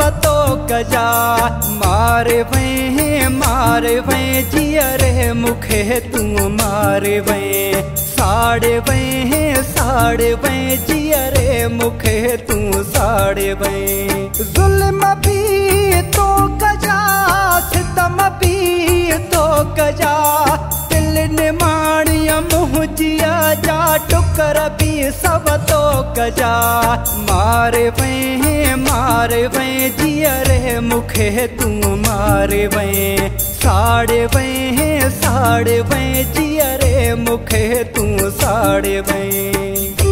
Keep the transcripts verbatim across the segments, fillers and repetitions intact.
तो कजा मारे वहीं मारे वहीं जियरे मुखे तू मारे वहीं साड़े वहीं साड़े वहीं जियरे मुखे तू साड़े वहीं जुल्म भी तो कजा सितम भी तो कजा दिल ने माणिया मुँह जिया जा टुकर भी सब तो कजा मारे वहीं मारे वहीं जियरे मुखे तू मारे वहीं साड़े वहीं साड़े वहीं जियरे मुखे तू साड़े वहीं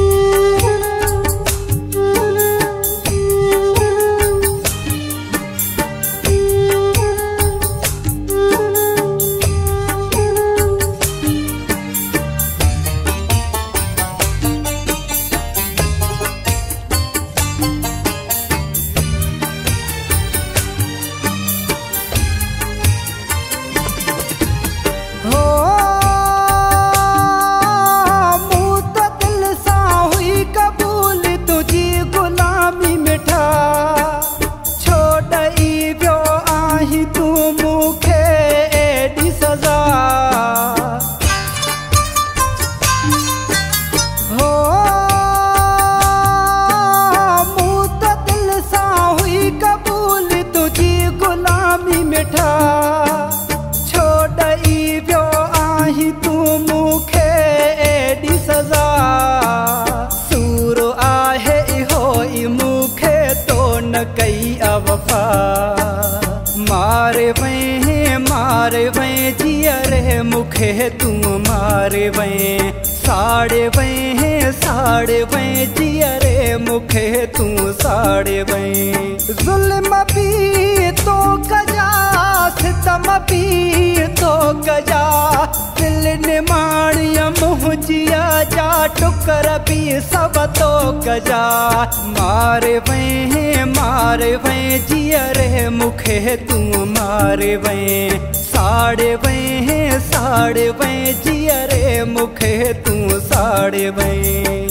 कई अवफा मारे वहीं मारे वहीं जियरे मुखे तू मारे वहीं साड़े वहीं साड़े वहीं जियरे मुखे तू साड़े वहीं जुल्म भी तो कजा सितम भी तो कजा दिल ने माणिया मुँह जिया जा टुकर भी सब तो कजा मारे वहीं मारे वहीं जियरे मुखे तू मारे वहीं साड़े वहीं साड़े वहीं जियरे मुखे तू साड़े वहीं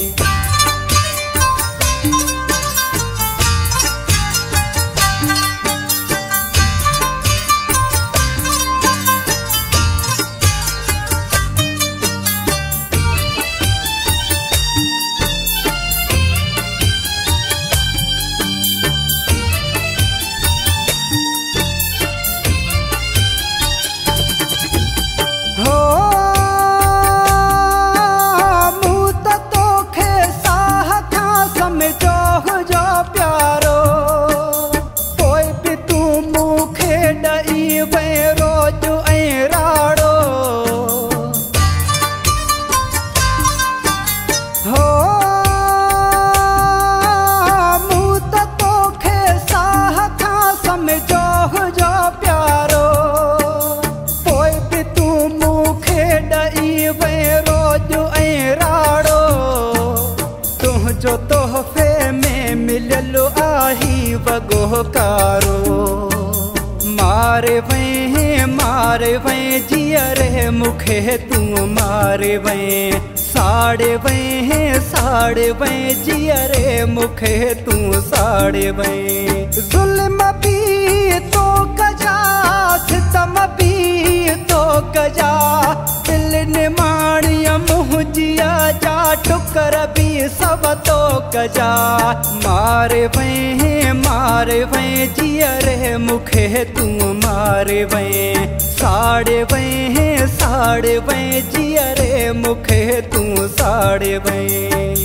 जो तोहफे में मिललो आही वगो कारो मारे वहीं मारे वहीं जियरे मुखे तू मारे वहीं साड़े वहीं साड़े वहीं जियरे मुखे तू साड़े वहीं जुल्म भी तो कजा सितम भी तो कजा दिल ने माणिया मुँह जिया जा टुकर भी सब तो कजा मारे वहीं मारे वहीं जियरे मुखे तू मारे वहीं साड़े वहीं साड़े वहीं जियरे मुखे तू साड़े वहीं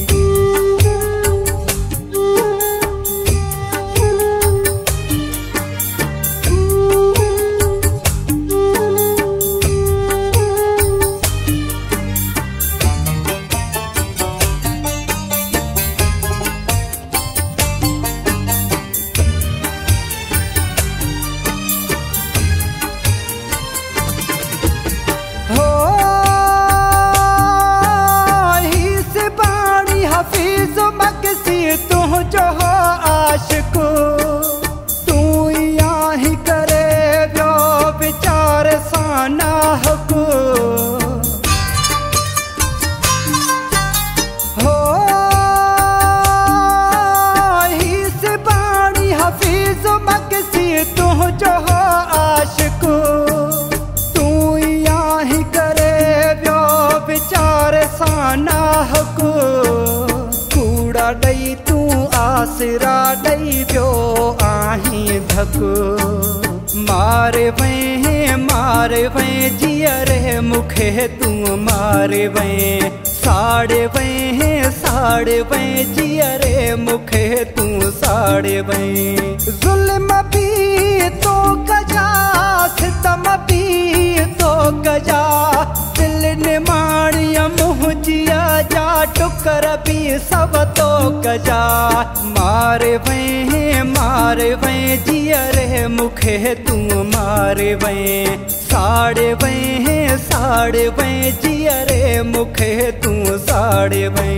तू जो हो आशिक तू यहाँ ही करे जो विचार साना हक हो ही से बाणी हफीज आसरा ॾई वियो आहीं धक। मारे वहीं मारे वहीं जियरे मुखे तूं मारे वहीं, साड़े वहीं साड़े वहीं जियरे मुखे तूं साड़े वहीं। ज़ुल्म भी तो कजा सितम भी तो कजा, दिल निमाणिया मुंहिंजिया जा टुकर भी सब तो कजा। मारे वहीं मारे वहीं जियरे मुखे तूं मारे वहीं, साड़े वहीं साड़े वहीं जियरे मुखे तूं साड़े वहीं।